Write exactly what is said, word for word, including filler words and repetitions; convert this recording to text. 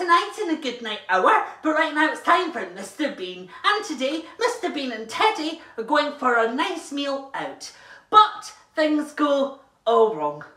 tonight in a good night hour, but right now it's time for Mister Bean. And today, Mister Bean and Teddy are going for a nice meal out. But things go all wrong.